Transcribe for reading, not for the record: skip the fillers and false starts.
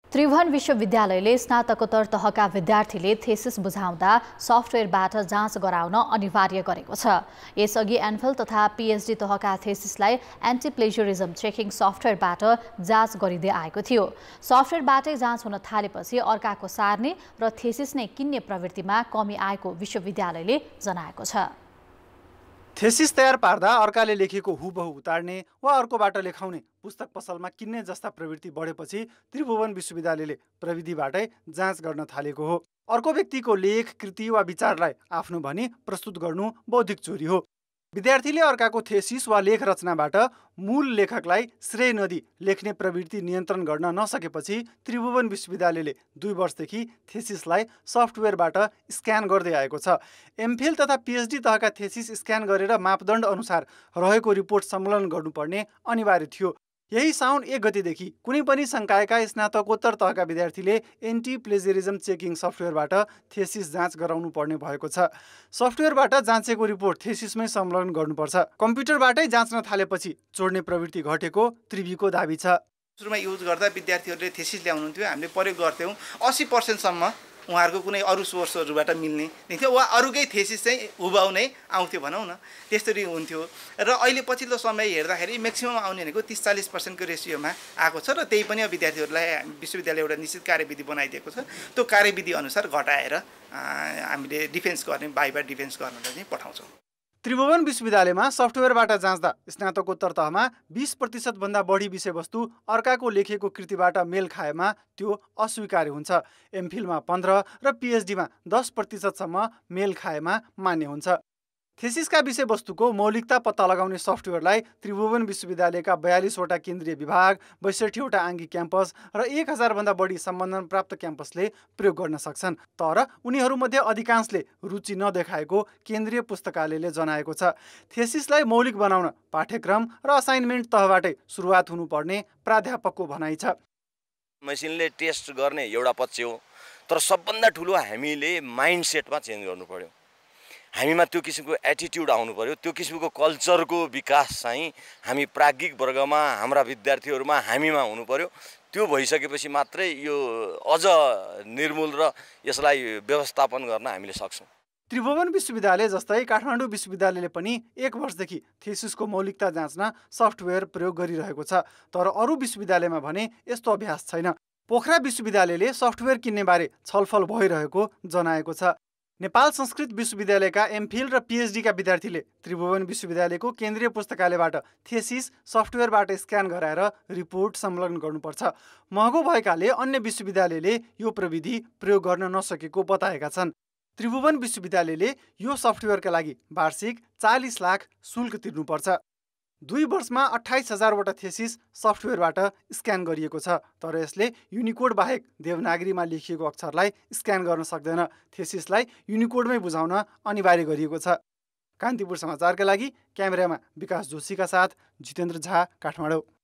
त्रिभुवन विश्वविद्यालयले स्नातकोत्तर तहका विद्यार्थीले थेसिस बुझाउँदा सफ्टवेयरबाट जाँच गराउन अनिवार्य गरेको छ। यसअघि एमफिल तथा पीएचडी तहका थेसिसलाई एन्टी प्लेजरिजम चेकिङ सफ्टवेयरबाट जाँच गरिँदै आएको थियो। सफ्टवेयरबाटै जाँच हुन थालेपछि अर्काको सार्ने र थेसिस नै किन्ने प्रवृत्तिमा कमी आएको विश्वविद्यालयले जनाएको छ। थेसिस तयार पार्दा अर्काले लेखेको हुबहु उतार्ने वा अर्कोबाट लेखाउने पुस्तक पसलमा किन्ने जस्ता प्रवृत्ति बढेपछि त्रिभुवन विश्वविद्यालयले प्रविधिबाटै जाँच गर्न थालेको हो। अर्को व्यक्तिको लेख, कृति वा विचारलाई आफ्नो भनी प्रस्तुत गर्नु बौद्धिक चोरी हो। विद्यार्थीले अर्काको थेसिस वा लेख रचनाबाट मूल लेखकलाई श्रेय नदी लेख्ने प्रवृत्ति नियन्त्रण गर्न नसकेपछि त्रिभुवन विश्वविद्यालयले 2 वर्षदेखि थेसिसलाई सफ्टवेयरबाट स्क्यान गर्दै आएको छ। एमफिल तथा पीएचडी तहका थेसिस स्क्यान गरेर मापदण्ड अनुसार रहेको रिपोर्ट संकलन गर्नुपर्ने अनिवार्य थियो। यही साउन 1 गतेदेखि कुनै पनि संकायका स्नातकोत्तर तहका विद्यार्थीले एन्टी प्लेजरिजम चेकिङ सफ्टवेयरबाट थेसिस जाँच गराउनु पर्ने भएको छ। सफ्टवेयरबाट जाँचेको रिपोर्ट थेसिसमै संकलन गर्नुपर्छ। कम्प्युटरबाटै जाँच्न थालेपछि जोड्ने प्रवृत्ति घटेको त्रिभीको दाबी छ। सुरुमा युज गर्दा विद्यार्थीहरूले थेसिस ल्याउनुहुन्थ्यो, हामीले प्रयोग गर्थ्यौँ। 80% सम्म उहाँहरूको कुनै अरू सोर्सहरूबाट मिल्ने देख्थ्यो वा अरूकै थेसिस चाहिँ हुबहु नै आउँथ्यो भनौँ न, त्यसरी हुन्थ्यो। र अहिले पछिल्लो समय हेर्दाखेरि म्याक्सिमम आउने भनेको 30-40% को रेसियोमा आएको छ। र त्यही पनि विद्यार्थीहरूलाई विश्वविद्यालय एउटा निश्चित कार्यविधि बनाइदिएको छ। त्यो कार्यविधि अनुसार घटाएर हामीले डिफेन्स गर्ने, बाइबाट डिफेन्स गर्नलाई चाहिँ पठाउँछौँ। त्रिभुवन विश्वविद्यालयमा सफ्टवेयरबाट जाँच्दा स्नातकोत्तर तहमा 20% भन्दा बढी विषयवस्तु अर्काको लेखेको कृतिबाट मेल खाएमा त्यो अस्वीकार्य हुन्छ। एमफिलमा 15 र पीएचडीमा 10% सम्म मेल खाएमा मान्य हुन्छ। थेसिसका विषयवस्तुको मौलिकता पत्ता लगाउने सफ्टवेयरलाई त्रिभुवन विश्वविद्यालयका 42वटा केन्द्रीय विभाग, 62वटा आङ्गिक क्याम्पस र 1000 भन्दा बढी सम्बन्धन प्राप्त क्याम्पसले प्रयोग गर्न सक्छन्। तर उनीहरूमध्ये अधिकांशले रुचि नदेखाएको केन्द्रीय पुस्तकालयले जनाएको छ। थेसिसलाई मौलिक बनाउन पाठ्यक्रम र असाइनमेन्ट तहबाटै सुरुवात हुनुपर्ने प्राध्यापकको भनाइ छ। मसिनले टेस्ट गर्ने एउटा पक्ष हो, तर सबभन्दा ठुलो हामीले माइन्डसेटमा चेन्ज गर्नु पर्यो। हामीमा त्यो किसिमको एटिट्युड आउनु पर्यो। त्यो किसिमको कल्चरको विकास चाहिँ हामी प्राज्ञिक वर्गमा, हाम्रा विद्यार्थीहरूमा, हामीमा हुनु पर्यो। त्यो भइसकेपछि मात्रै यो अझ निर्मूल र यसलाई व्यवस्थापन गर्न हामीले सक्छौँ। त्रिभुवन विश्वविद्यालय जस्तै काठमाडौँ विश्वविद्यालयले पनि 1 वर्षदेखि थेसिसको मौलिकता जाँच्न सफ्टवेयर प्रयोग गरिरहेको छ। तर अरू विश्वविद्यालयमा भने यस्तो अभ्यास छैन। पोखरा विश्वविद्यालयले सफ्टवेयर किन्ने बारे छलफल भइरहेको जनाएको छ। नेपाल संस्कृत विश्वविद्यालयका एमफिल र पीएचडीका विद्यार्थीले त्रिभुवन विश्वविद्यालयको केन्द्रीय पुस्तकालयबाट थेसिस सफ्टवेयरबाट स्क्यान गराएर रिपोर्ट संकलन गर्नुपर्छ। महँगो भएकाले अन्य विश्वविद्यालयले यो प्रविधि प्रयोग गर्न नसकेको बताएका छन्। त्रिभुवन विश्वविद्यालयले यो सफ्टवेयरका लागि वार्षिक 40 लाख शुल्क तिर्नुपर्छ। 2 वर्षमा 28,000वटा थेसिस सफ्टवेयरबाट स्क्यान गरिएको छ। तर यसले युनिकोड बाहेक देवनागरीमा लेखिएको अक्षरलाई स्क्यान गर्न सक्दैन। थेसिसलाई युनिकोडमै बुझाउन अनिवार्य गरिएको छ। कान्तिपुर समाचारका लागि क्यामेरामा विकास जोशीका साथ जितेन्द्र झा, काठमाडौँ।